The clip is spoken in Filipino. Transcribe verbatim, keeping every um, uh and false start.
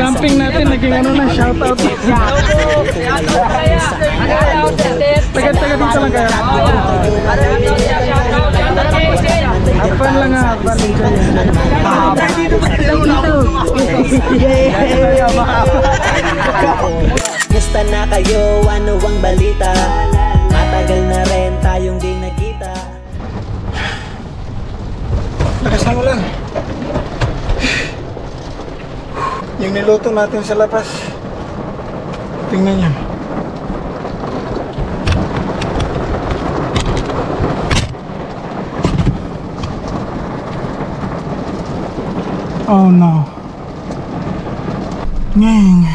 camping natin naging ano na, shout out. Taga-taga dito lang kaya. Apan lang nga, apan Musta na kayo? Ano ang balita? Matagal na rin tayong di nagkita. lakas ng ulan. Yung niluto natin sa labas, tingnan nyo. Oh no. Ngeng.